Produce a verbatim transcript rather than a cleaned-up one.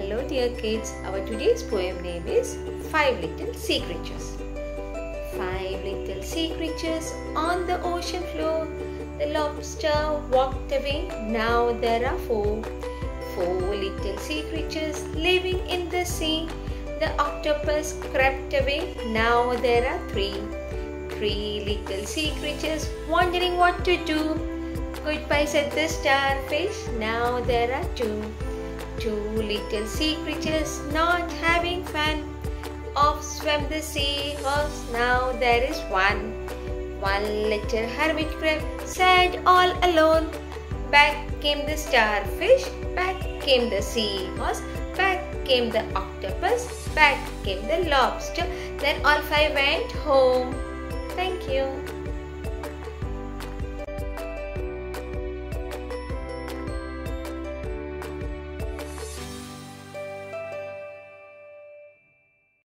Hello dear kids, our today's poem name is Five Little Sea Creatures. Five little sea creatures on the ocean floor. The lobster walked away, now there are four. Four little sea creatures living in the sea. The octopus crept away, now there are three. Three little sea creatures wondering what to do. Goodbye said the starfish, now there are two. Two little sea creatures not having fun. Off swam the seahorse, now there is one. One little hermit crab sad all alone. Back came the starfish, back came the seahorse, back came the octopus, back came the lobster. Then all five went home. Thank you.